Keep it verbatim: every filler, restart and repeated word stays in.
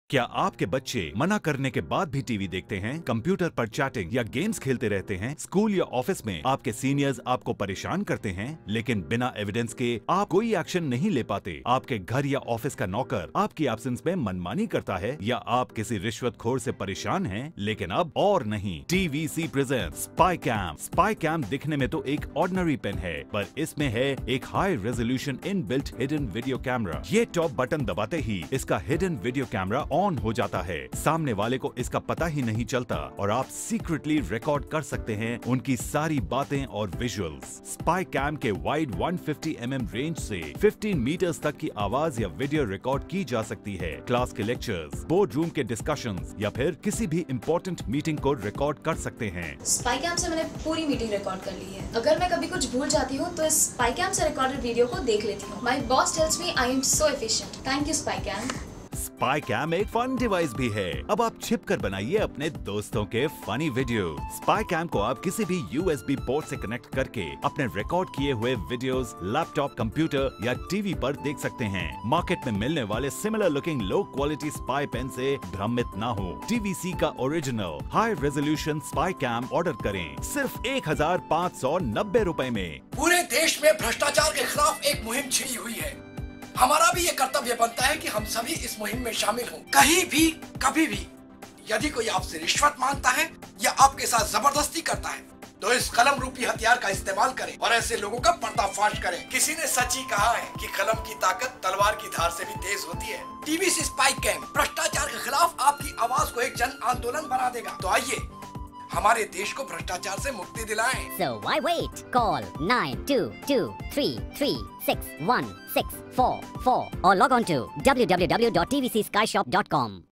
क्या आपके बच्चे मना करने के बाद भी टीवी देखते हैं, कंप्यूटर पर चैटिंग या गेम्स खेलते रहते हैं, स्कूल या ऑफिस में आपके सीनियर्स आपको परेशान करते हैं, लेकिन बिना एविडेंस के आप कोई एक्शन नहीं ले पाते? आपके घर या ऑफिस का नौकर आपकी एब्सेंस में मनमानी करता है, या आप किसी रिश्वतखोर से परेशान हैं, लेकिन अब और नहीं। TVC presents spy cam. Spy cam दिखने में तो एक ऑर्डिनरी पेन है, पर इसमें है एक high resolution inbuilt hidden video camera. ये टॉप बटन दबाते ही इसका हिडन वीडियो कैमरा ऑन हो जाता है। सामने वाले को इसका पता ही नहीं चलता और आप सीक्रेटली रिकॉर्ड कर सकते हैं उनकी सारी बातें और विजुअल्स। स्पाई कैम के वाइड एक सौ पचास एम एम रेंज से पंद्रह मीटर्स तक की आवाज या वीडियो रिकॉर्ड की जा सकती है। क्लास के लेक्चर्स, बोर्ड रूम के डिस्कशंस या फिर किसी भी इम्पोर्टेंट मीटिंग को रिकॉर्ड कर सकते हैं। स्पाई कैम से मैंने पूरी मीटिंग रिकॉर्ड कर ली है। अगर मैं कभी कुछ भूल जाती हूँ तो इस स्पाई कैम से रिकॉर्डेड वीडियो को देख लेती हूँ। My boss tells me I am so efficient. Thank you spy cam. Spy cam एक फन डिवाइस भी है। अब आप छिप कर बनाइए अपने दोस्तों के फनी वीडियो। स्पाई कैम को आप किसी भी यूएसबी पोर्ट से कनेक्ट करके अपने रिकॉर्ड किए हुए वीडियोस लैपटॉप, कंप्यूटर या टीवी पर देख सकते हैं। मार्केट में मिलने वाले similar looking low quality spy pen से भ्रमित ना हो। टीवीसी का original high resolution spy cam order करें सिर्फ एक हजार पाँच सौ नब्बे रुपए में। पूरे देश में भ्रष्टाचार के खिलाफ एक मुहिम छिड़ी हुई है। हमारा भी ये कर्तव्य बनता है कि हम सभी इस मुहिम में शामिल हों। कहीं भी कभी भी यदि कोई आपसे रिश्वत मांगता है या आपके साथ जबरदस्ती करता है तो इस कलम रूपी हथियार का इस्तेमाल करें और ऐसे लोगों का पर्दाफाश करें। किसी ने सच ही कहा है कि कलम की ताकत तलवार की धार से भी तेज होती है। टीवीसी स्पाई कैम भ्रष्टाचार के खिलाफ आपकी आवाज को एक जन आंदोलन बना देगा। तो आइए हमारे देश को भ्रष्टाचार से मुक्ति दिलाएं। So why wait? Call nine two two three three six one six four four or log on to w w w dot t v c sky shop dot com.